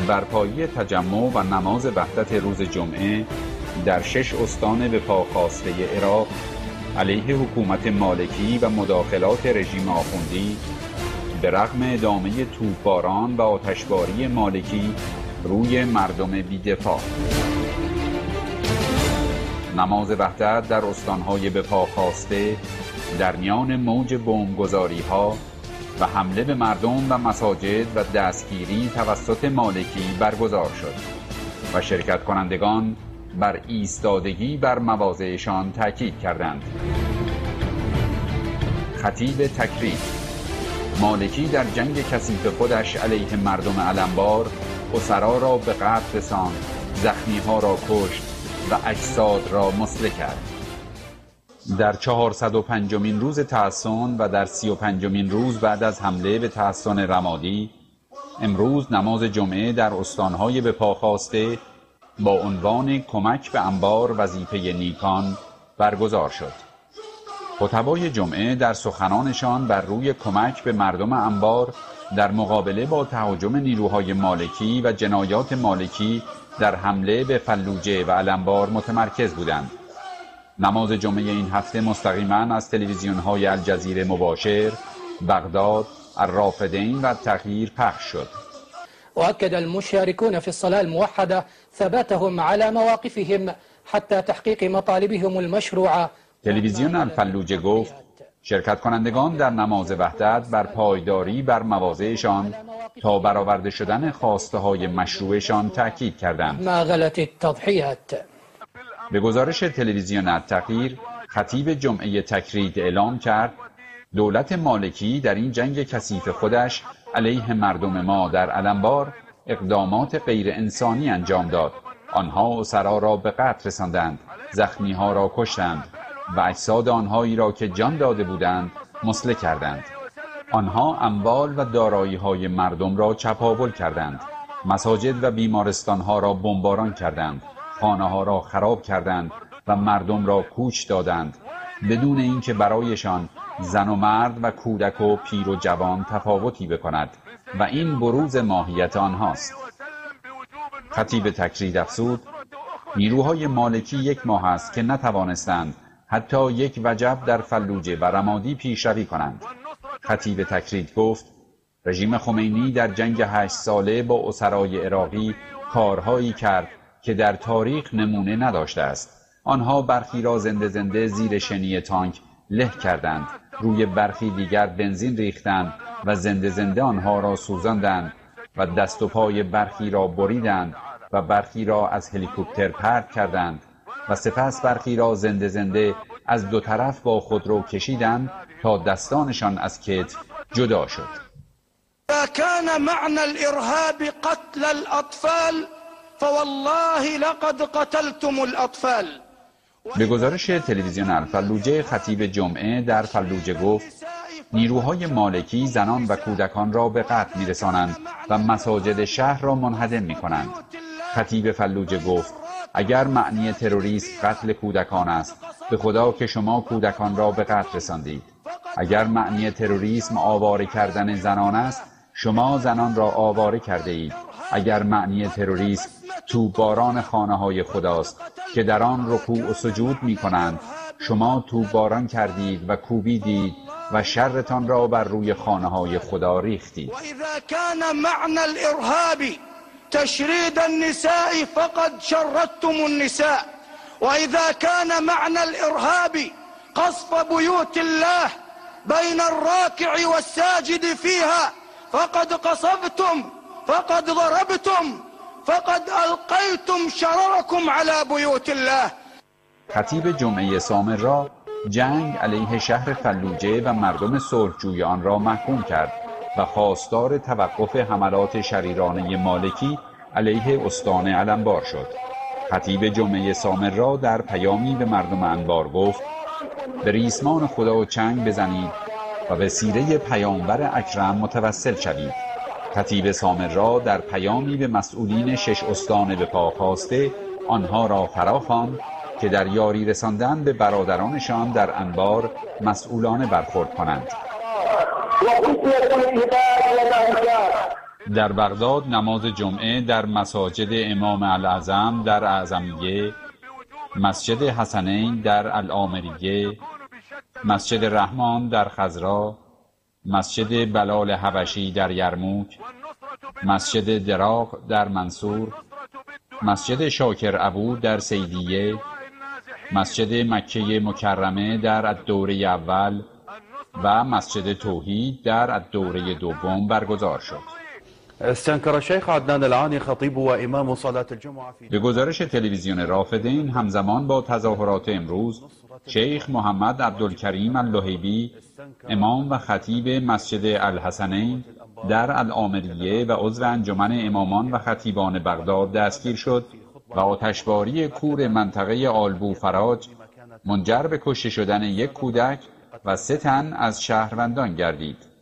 برپایی تجمع و نماز وحدت روز جمعه در 6 استان به پا خواسته عراق علیه حکومت مالکی و مداخلات رژیم آخوندی به رغم ادامه توپباران و آتشباری مالکی روی مردم بی‌دفاع. نماز وحدت در استانهای به پا خواسته در میان موج بمبگذاری‌ها و حمله به مردم و مساجد و دستگیری توسط مالکی برگزار شد و شرکت کنندگان بر ایستادگی بر مواضعشان تاکید کردند. خطیب تکرید: مالکی در جنگ کثیف خودش علیه مردم علمبار اسرا را به قتل رساند، زخمی‌ها را کشت و اجساد را مسله کرد. در 405مین روز تحصن و در 35مین روز بعد از حمله به تحصن رمادی، امروز نماز جمعه در استانهای به پا خواسته با عنوان کمک به انبار وظیفه نیکان برگزار شد. خطبای جمعه در سخنانشان بر روی کمک به مردم انبار در مقابله با تهاجم نیروهای مالکی و جنایات مالکی در حمله به فلوجه و علمبار متمرکز بودند. نماز جمعه این هفته مستقیما از تلویزیون‌های الجزیره مباشر، بغداد، الرافدین و التغییر پخش شد. وأكد المشاركون في الصلاة الموحدة ثباتهم على مواقفهم حتى تحقيق مطالبهم المشروعة. تلویزیون الفلوجه گفت شرکت کنندگان در نماز وحدت بر پایداری بر مواضعشان تا برآورده شدن خواسته های مشروعشان تاکید کردند. ما غلت التضحيات. به گزارش تلویزیون التغییر، خطیب جمعه تکرید اعلام کرد دولت مالکی در این جنگ کثیف خودش علیه مردم ما در علمبار اقدامات غیر انسانی انجام داد. آنها اسرا را به قتل رساندند، زخمی‌ها را کشتند و اجساد آنهایی را که جان داده بودند مسله کردند. آنها اموال و دارایی‌های مردم را چپاول کردند، مساجد و بیمارستان‌ها را بمباران کردند، خانه‌ها را خراب کردند و مردم را کوچ دادند بدون اینکه برایشان زن و مرد و کودک و پیر و جوان تفاوتی بکند و این بروز ماهیت آنهاست. خطیب تکرید افزود نیروهای مالکی 1 ماه است که نتوانستند حتی 1 وجب در فلوجه و رمادی پیشروی کنند. خطیب تکرید گفت رژیم خمینی در جنگ 8 ساله با اسرای عراقی کارهایی کرد که در تاریخ نمونه نداشته است. آنها برخی را زنده زیر شنی تانک له کردند، روی برخی دیگر بنزین ریختند و زنده آنها را سوزاندند و دست و پای برخی را بریدند و برخی را از هلیکوپتر پرت کردند و سپس برخی را زنده از 2 طرف با خودرو کشیدند تا دستانشان از کتف جدا شد. كان معنى الإرهاب قتل الأطفال فوالله لقد قتلتم الأطفال. به گزارش تلویزیون الفلوجه، خطیب جمعه در فلوجه گفت نیروهای مالکی زنان و کودکان را به قتل می‌رسانند و مساجد شهر را منهدم می‌کنند. خطیب فلوجه گفت اگر معنی تروریسم قتل کودکان است، به خدا که شما کودکان را به قتل رساندید. اگر معنی تروریسم آواره کردن زنان است، شما زنان را آواره کرده اید. اگر معنی تروریسم توپباران خانه‌های خداست که در آن رکوع و سجود می‌کنند، شما توپباران کردید و کوبیدید و شرتان را بر روی خانه‌های خدا ریختید. و اذا کان معنی الارهاب تشرید النساء فقد شردتم النساء و اذا کان معنی الارهاب قصف بیوت الله بین الراکع والساجد فيها فقد قصفتم فقد ضربتم فقد القیتم شرركم على بیوت الله. خطیب جمعه سامرا جنگ علیه شهر فلوجه و مردم صلحجوی آن را محکوم کرد و خواستار توقف حملات شریرانه مالکی علیه استان علمبار شد. خطیب جمعه سامرا در پیامی به مردم انبار گفت به ریسمان خدا چنگ بزنید و به سیره پیامبر اکرم متوسل شوید. خطیب سامرا در پیامی به مسئولین 6 استان به پا خواسته آنها را فراخواند که در یاری رساندن به برادرانشان در انبار مسئولانه برخورد کنند. در بغداد نماز جمعه در مساجد امام الاعظم در اعظمیه، مسجد حسنین در العامریه، مسجد رحمان در خضرا، مسجد بلال حبشی در یرموک، مسجد دراغ در منصور، مسجد شاکر ابو در سیدیه، مسجد مکه مکرمه در الدوره اول و مسجد توحید در الدوره دوم برگزار شد. استنكر الشيخ عدنان العاني خطيب وإمام صلاة الجمعة به گزارش تلویزیون رافدین، همزمان با تظاهرات امروز، شیخ محمد عبدالکریم اللهیبی، امام و خطیب مسجد الحسنین در العامریه و عضو انجمن امامان و خطیبان بغداد دستگیر شد و آتشباری کور منطقه آلبو فراج منجر به کشته شدن یک کودک و 3 تن از شهروندان گردید.